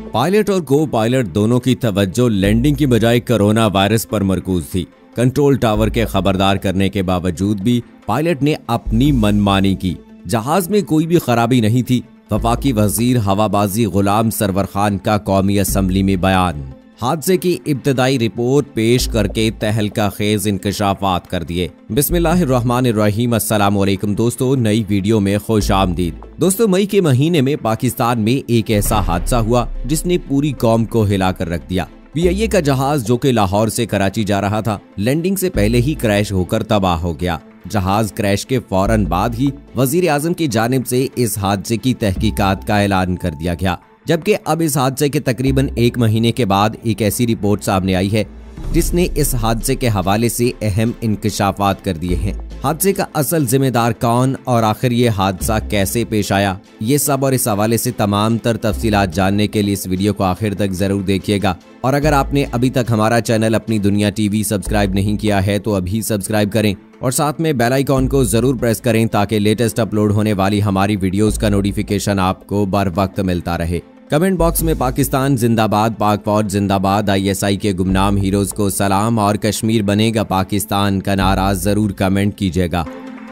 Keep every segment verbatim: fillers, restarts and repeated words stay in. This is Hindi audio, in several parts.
पायलट और को पायलट दोनों की तवज्जो लैंडिंग की बजाय कोरोना वायरस पर मरकूज थी। कंट्रोल टावर के खबरदार करने के बावजूद भी पायलट ने अपनी मनमानी की। जहाज में कोई भी खराबी नहीं थी। वफाकी वजीर हवाबाजी गुलाम सरवर खान का कौमी असम्बली में बयान। हादसे की इब्तदाई रिपोर्ट पेश करके तहलका खेज इंकशाफात कर दिए। बिस्मिल्लाहिर्रहमानिर्रहीम। अस्सलाम वालेकुम दोस्तों, नई वीडियो में खुश आमदीद। दोस्तों, मई के महीने में पाकिस्तान में एक ऐसा हादसा हुआ जिसने पूरी कौम को हिलाकर रख दिया। पी आई ए का जहाज जो कि लाहौर से कराची जा रहा था, लैंडिंग से पहले ही क्रैश होकर तबाह हो गया। जहाज क्रैश के फौरन बाद ही वजीर आजम की जानिब से इस हादसे की तहकीकात का ऐलान कर दिया गया, जबकि अब इस हादसे के तकरीबन एक महीने के बाद एक ऐसी रिपोर्ट सामने आई है जिसने इस हादसे के हवाले से अहम इंकशाफात कर दिए हैं। हादसे का असल जिम्मेदार कौन और आखिर ये हादसा कैसे पेश आया, ये सब और इस हवाले से तमाम तर तफसीलात जानने के लिए इस वीडियो को आखिर तक जरूर देखिएगा। और अगर आपने अभी तक हमारा चैनल अपनी दुनिया टीवी सब्सक्राइब नहीं किया है तो अभी सब्सक्राइब करें और साथ में बेल आइकॉन को जरूर प्रेस करें ताकि लेटेस्ट अपलोड होने वाली हमारी वीडियोस का नोटिफिकेशन आपको बर वक्त मिलता रहे। कमेंट बॉक्स में पाकिस्तान जिंदाबाद, पाक फौज जिंदाबाद, आई एस आई के गुमनाम हीरोज को सलाम और कश्मीर बनेगा पाकिस्तान का नारा जरूर कमेंट कीजिएगा।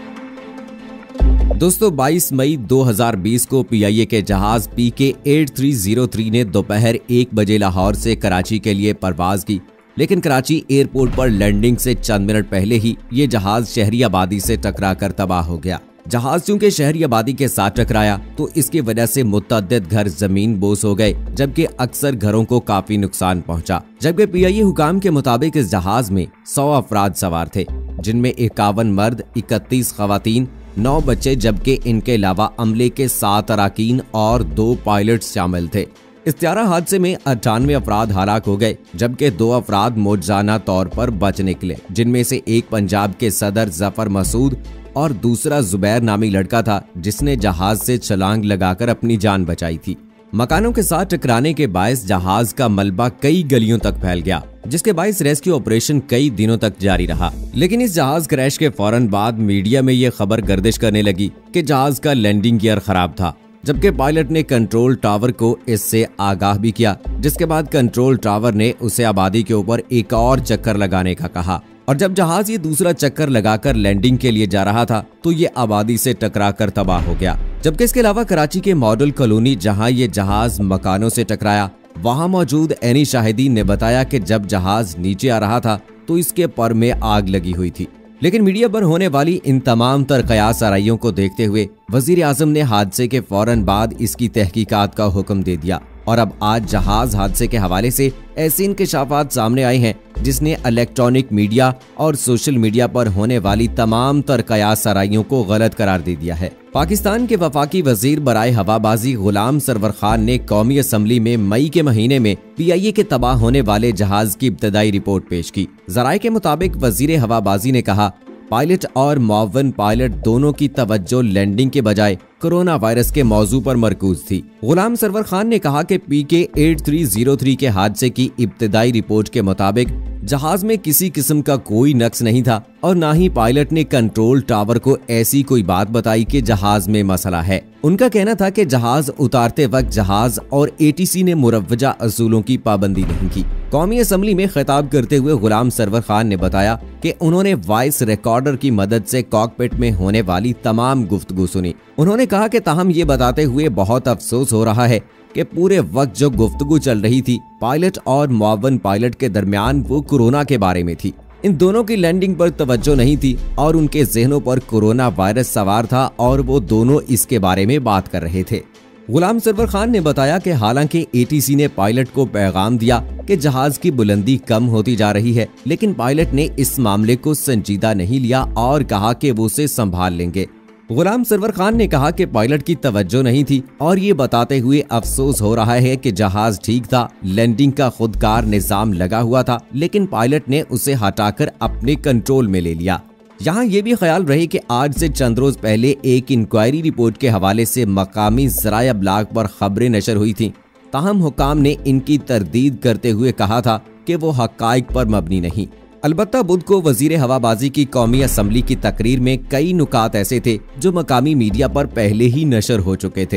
दोस्तों, बाईस मई दो हज़ार बीस को पी आई ए के जहाज पी के एट थ्री ज़ीरो थ्री ने दोपहर एक बजे लाहौर से कराची के लिए परवाज की, लेकिन कराची एयरपोर्ट पर लैंडिंग से चंद मिनट पहले ही ये जहाज शहरी आबादी से टकराकर तबाह हो गया। जहाज चूंकि शहरी आबादी के साथ टकराया तो इसकी वजह से मुतअद्दिद घर जमीन बोस हो गए, जबकि अक्सर घरों को काफी नुकसान पहुंचा। जबकि पी आई ए हुकाम के मुताबिक इस जहाज में सौ अफराद सवार थे, जिनमें इक्यावन मर्द, इकतीस खवातीन, नौ बच्चे, जबकि इनके अलावा अमले के सात अराकीन और दो पायलट शामिल थे। इस त्यारा हादसे में अट्ठानवे अफराद हलाक हो गए, जबकि दो अफराद मौजाना तौर पर बच निकले, जिनमें से एक पंजाब के सदर जफर मसूद और दूसरा जुबैर नामी लड़का था जिसने जहाज से छलांग लगाकर अपनी जान बचाई थी। मकानों के साथ टकराने के बायस जहाज का मलबा कई गलियों तक फैल गया, जिसके बायस रेस्क्यू ऑपरेशन कई दिनों तक जारी रहा। लेकिन इस जहाज क्रैश के फौरन बाद मीडिया में यह खबर गर्दिश करने लगी कि जहाज का लैंडिंग गियर खराब था, जबकि पायलट ने कंट्रोल टावर को इससे आगाह भी किया, जिसके बाद कंट्रोल टावर ने उसे आबादी के ऊपर एक और चक्कर लगाने का कहा। और जब जहाज ये दूसरा चक्कर लगाकर लैंडिंग के लिए जा रहा था तो ये आबादी से टकराकर तबाह हो गया। जबकि इसके अलावा कराची के मॉडल कॉलोनी जहां ये जहाज मकानों से टकराया, वहां मौजूद एनी शाहिदीन ने बताया कि जब जहाज नीचे आ रहा था तो इसके पर में आग लगी हुई थी। लेकिन मीडिया पर होने वाली इन तमाम तर कयास आराइयों को देखते हुए वजीर आजम ने हादसे के फौरन बाद इसकी तहकीकात का हुक्म दे दिया। और अब आज जहाज हादसे के हवाले से ऐसे इंकशाफात सामने आए हैं जिसने इलेक्ट्रॉनिक मीडिया और सोशल मीडिया पर होने वाली तमाम तर कयास आराइयों को गलत करार दे दिया है। पाकिस्तान के वफाकी वजीर बराए हवाबाजी गुलाम सरवर खान ने कौमी असम्बली में मई के महीने में पी आई ए के तबाह होने वाले जहाज की इब्तदाई रिपोर्ट पेश की। जराये के मुताबिक वजीर हवाबाजी ने कहा, पायलट और मुअव्विन पायलट दोनों की तवज्जो लैंडिंग के बजाय कोरोना वायरस के मौजू पर मरकूज थी। गुलाम सरवर खान ने कहा कि पी के एट थ्री ज़ीरो थ्री के हादसे की इब्तदाई रिपोर्ट के मुताबिक जहाज में किसी किस्म का कोई नक्स नहीं था और न ही पायलट ने कंट्रोल टावर को ऐसी कोई बात बताई कि जहाज में मसला है। उनका कहना था कि जहाज उतारते वक्त जहाज और ए टी सी ने मुरव्वजा असूलों की पाबंदी नहीं की। कौमी असम्बली में खिताब करते हुए गुलाम सरवर खान ने बताया कि उन्होंने वॉइस रिकॉर्डर की मदद से कॉकपिट में होने वाली तमाम गुफ्तगू सुनी। उन्होंने कहा कि ताहम ये बताते हुए बहुत अफसोस हो रहा है कि पूरे वक्त जो गुफ्तगू चल रही थी पायलट और मुअव्विन पायलट के दरमियान वो कोरोना के बारे में थी। इन दोनों की लैंडिंग पर तवज्जो नहीं थी और उनके जहनों पर कोरोना वायरस सवार था और वो दोनों इसके बारे में बात कर रहे थे। गुलाम सरवर खान ने बताया कि हालांकि ए टी सी ने पायलट को पैगाम दिया कि जहाज की बुलंदी कम होती जा रही है, लेकिन पायलट ने इस मामले को संजीदा नहीं लिया और कहा कि वो उसे संभाल लेंगे। गुलाम सरवर खान ने कहा कि पायलट की तवज्जो नहीं थी और ये बताते हुए अफसोस हो रहा है कि जहाज ठीक था, लैंडिंग का खुदकार निजाम लगा हुआ था, लेकिन पायलट ने उसे हटाकर अपने कंट्रोल में ले लिया। यहाँ ये भी ख्याल रहे कि आज से चंद रोज पहले एक इंक्वायरी रिपोर्ट के हवाले से मकामी ज़राया ब्लॉग पर खबरें नशर हुई थी, ताहम हुकाम ने इनकी तरदीद करते हुए कहा था कि वो हक़ाइक़ पर मबनी नहीं। अलबत्ता बुध को वजीर हवाबाजी की कौमी असम्बली की तकरीर में कई नुकात ऐसे थे जो मकामी मीडिया पर पहले ही नशर हो चुके थे।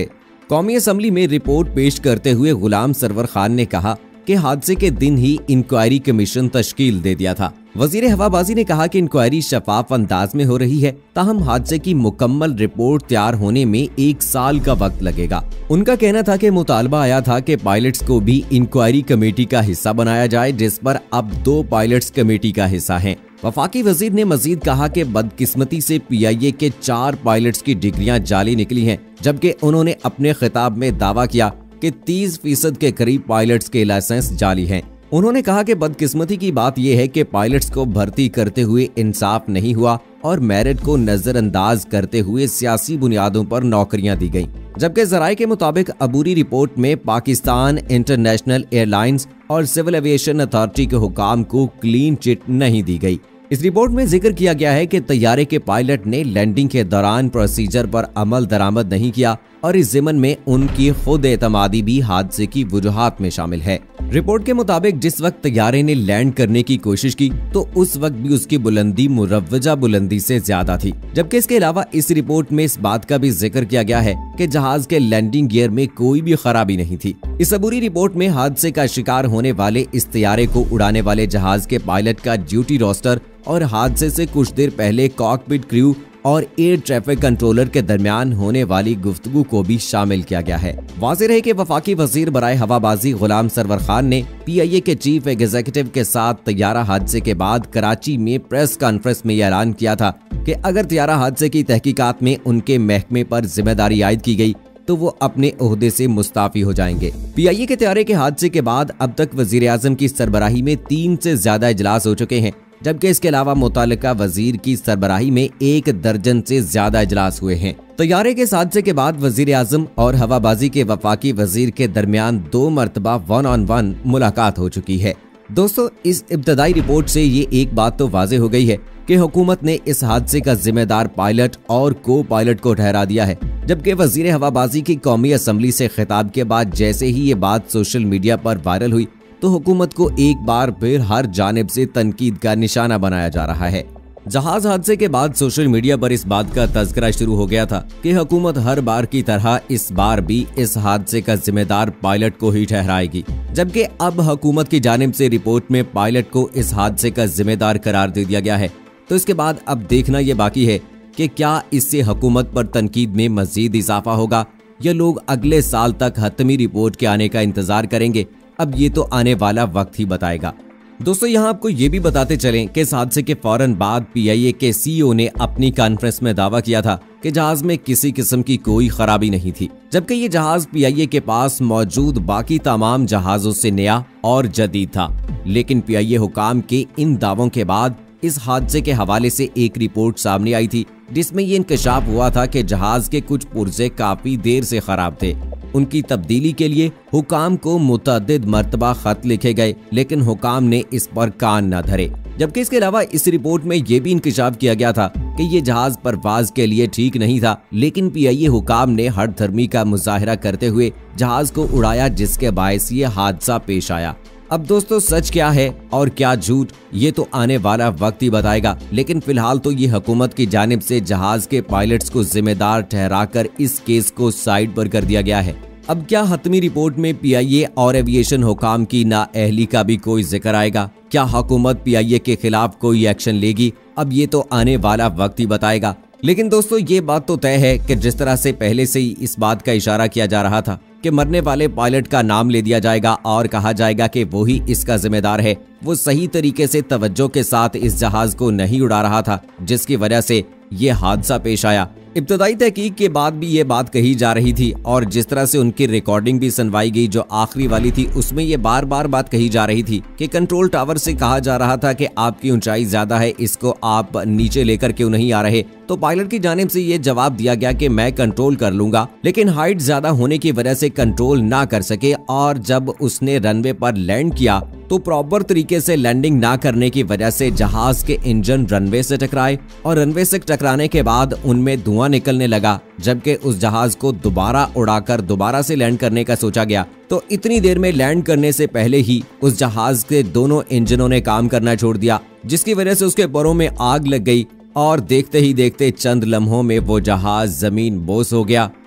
कौमी असेंबली में रिपोर्ट पेश करते हुए गुलाम सरवर खान ने कहा कि हादसे के दिन ही इंक्वायरी कमीशन तश्कील दे दिया था। वजीर हवाबाजी ने कहा कि इंक्वायरी शफाफ अंदाज में हो रही है, ताहम हादसे की मुकम्मल रिपोर्ट तैयार होने में एक साल का वक्त लगेगा। उनका कहना था कि मुतालबा आया था कि पायलट्स को भी इंक्वायरी कमेटी का हिस्सा बनाया जाए, जिस पर अब दो पायलट्स कमेटी का हिस्सा हैं। वफाकी वजीर ने मजीद कहा कि बदकिस्मती से पी आई ए के चार पायलट्स की डिग्रियां जाली निकली हैं, जबकि उन्होंने अपने खिताब में दावा किया कि तीस फीसद के करीब पायलट्स के लाइसेंस जाली हैं। उन्होंने कहा कि बदकिस्मती की बात यह है कि पायलट्स को भर्ती करते हुए इंसाफ नहीं हुआ और मेरिट को नजरअंदाज करते हुए सियासी बुनियादों पर नौकरियां दी गईं। जबकि जराये के मुताबिक अबूरी रिपोर्ट में पाकिस्तान इंटरनेशनल एयरलाइंस और सिविल एविएशन अथॉरिटी के हुकाम को क्लीन चिट नहीं दी गई। इस रिपोर्ट में जिक्र किया गया है कि तैयारे के पायलट ने लैंडिंग के दौरान प्रोसीजर पर अमल दरामद नहीं किया और इस ज़िमन में उनकी खुद एतमादी भी हादसे की वजूहात में शामिल है। रिपोर्ट के मुताबिक जिस वक्त तैयारे ने लैंड करने की कोशिश की तो उस वक्त भी उसकी बुलंदी मुरव्वजा बुलंदी से ज्यादा थी। जबकि इसके अलावा इस रिपोर्ट में इस बात का भी जिक्र किया गया है कि जहाज के लैंडिंग गियर में कोई भी खराबी नहीं थी। इस अबूरी रिपोर्ट में हादसे का शिकार होने वाले इस तैयारे को उड़ाने वाले जहाज के पायलट का ड्यूटी रोस्टर और हादसे से कुछ देर पहले कॉकपिट क्रू और एयर ट्रैफिक कंट्रोलर के दरमियान होने वाली गुफ्तगू को भी शामिल किया गया है। वाज़ेह है कि वफाकी वजीर बराए हवाबाजी गुलाम सरवर खान ने पी आई ए के चीफ एग्जीक्यूटिव के साथ तैयारा हादसे के बाद कराची में प्रेस कॉन्फ्रेंस में ऐलान किया था कि अगर तैयारा हादसे की तहकीकात में उनके महकमे पर जिम्मेदारी आयद की गई तो वो अपने ओहदे से मुस्ताफी हो जाएंगे। पी आई ए के तैयारे के हादसे के बाद अब तक वजीर आजम की सरबराही में तीन से ज्यादा इजलास हो चुके हैं, जबकि इसके अलावा मुतालिका वजीर की सरबराही में एक दर्जन से ज्यादा इजलास हुए हैं। तैयारे के हादसे के बाद वजीर आजम और हवाबाजी के वफाकी वजीर के दरमियान दो मरतबा वन ऑन वन मुलाकात हो चुकी है। दोस्तों, इस इब्तदाई रिपोर्ट से ये एक बात तो वाज़ेह हो गई है कि हुकूमत ने इस हादसे का जिम्मेदार पायलट और को पायलट को ठहरा दिया है। जबकि वजीर हवाबाजी की कौमी असम्बली से खिताब के बाद जैसे ही ये बात सोशल मीडिया पर वायरल हुई तो हुकूमत को एक बार फिर हर जानिब से तनकीद का निशाना बनाया जा रहा है। जहाज हादसे के बाद सोशल मीडिया पर इस बात का तज़किरा शुरू हो गया था कि हुकूमत हर बार की तरह इस बार भी इस हादसे का जिम्मेदार पायलट को ही ठहराएगी। जबकि अब हुकूमत की जानिब से रिपोर्ट में पायलट को इस हादसे का जिम्मेदार करार दे दिया गया है, तो इसके बाद अब देखना यह बाकी है कि क्या इससे हुकूमत पर तनकीद में मजीद इजाफा होगा या लोग अगले साल तक हतमी रिपोर्ट के आने का इंतजार करेंगे। अब ये तो आने वाला वक्त ही बताएगा। दोस्तों, यहाँ आपको ये भी बताते चलें कि इस हादसे के फौरन बाद पी आई ए के सी ई ओ ने अपनी कॉन्फ्रेंस में दावा किया था कि जहाज में किसी किस्म की कोई खराबी नहीं थी, जबकि ये जहाज पी आई ए के पास मौजूद बाकी तमाम जहाजों से नया और जदीद था। लेकिन पी आई ए हुकाम के इन दावों के बाद इस हादसे के हवाले से एक रिपोर्ट सामने आई थी जिसमें ये इंकशाफ हुआ था कि जहाज के कुछ पुर्जे काफी देर से खराब थे। उनकी तब्दीली के लिए हुकाम को मुतअद्दिद मर्तबा खत लिखे गए, लेकिन हुकाम ने इस पर कान न धरे। जबकि इसके अलावा इस रिपोर्ट में यह भी इंकशाफ किया गया था कि ये जहाज परवाज के लिए ठीक नहीं था, लेकिन पी आई ए हुकाम ने हर धर्मी का मुजाहिरा करते हुए जहाज को उड़ाया, जिसके बायस ये हादसा पेश आया। अब दोस्तों, सच क्या है और क्या झूठ, ये तो आने वाला वक्त ही बताएगा। लेकिन फिलहाल तो ये हुकूमत की जानिब से जहाज के पायलट्स को जिम्मेदार ठहराकर इस केस को साइड पर कर दिया गया है। अब क्या हतमी रिपोर्ट में पी आई ए और एविएशन हुकाम की नाअहली का भी कोई जिक्र आएगा? क्या हुकूमत पी आई ए के खिलाफ कोई एक्शन लेगी? अब ये तो आने वाला वक्त ही बताएगा। लेकिन दोस्तों, ये बात तो तय है कि जिस तरह से पहले से ही इस बात का इशारा किया जा रहा था कि मरने वाले पायलट का नाम ले दिया जाएगा और कहा जाएगा कि वो ही इसका जिम्मेदार है, वो सही तरीके से तवज्जो के साथ इस जहाज को नहीं उड़ा रहा था, जिसकी वजह से ये हादसा पेश आया। इब्तदाई तहकीक के बाद भी ये बात कही जा रही थी और जिस तरह से उनकी रिकॉर्डिंग भी सुनवाई गई जो आखिरी वाली थी, उसमें ये बार बार बात कही जा रही थी कि कंट्रोल टावर से कहा जा रहा था कि आपकी ऊंचाई ज्यादा है, इसको आप नीचे लेकर क्यों नहीं आ रहे। तो पायलट की जानिब से ये जवाब दिया गया कि मैं कंट्रोल कर लूंगा, लेकिन हाइट ज्यादा होने की वजह से कंट्रोल ना कर सके और जब उसने रनवे पर लैंड किया तो प्रॉपर तरीके से लैंडिंग ना करने की वजह से जहाज के इंजन रनवे से टकराए और रनवे से टकराने के बाद उनमें धुआं निकलने लगा। जबकि उस जहाज को दोबारा उड़ाकर दोबारा से लैंड करने का सोचा गया तो इतनी देर में लैंड करने से पहले ही उस जहाज के दोनों इंजनों ने काम करना छोड़ दिया, जिसकी वजह से उसके परों में आग लग गई और देखते ही देखते चंद लम्हों में वो जहाज जमीन बोस हो गया।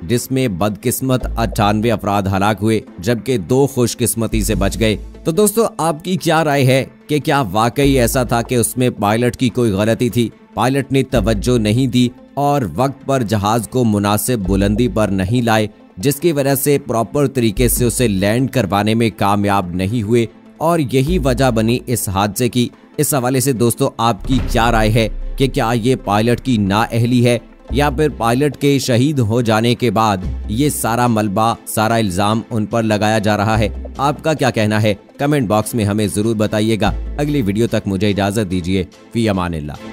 जिसमें बदकिस्मत अट्ठानवे अफराद हलाक हुए जबकि दो खुशकिस्मती से बच गए। तो दोस्तों, आपकी क्या राय है कि क्या वाकई ऐसा था कि उसमें पायलट की कोई गलती थी, पायलट ने तवज्जो नहीं दी और वक्त पर जहाज को मुनासिब बुलंदी पर नहीं लाए, जिसकी वजह से प्रॉपर तरीके से उसे लैंड करवाने में कामयाब नहीं हुए और यही वजह बनी इस हादसे की। इस हवाले से दोस्तों, आपकी क्या राय है कि क्या ये पायलट की नाअहली है या फिर पायलट के शहीद हो जाने के बाद ये सारा मलबा, सारा इल्जाम उन पर लगाया जा रहा है? आपका क्या कहना है? कमेंट बॉक्स में हमें जरूर बताइएगा। अगली वीडियो तक मुझे इजाजत दीजिए। फी अमानिल्लाह।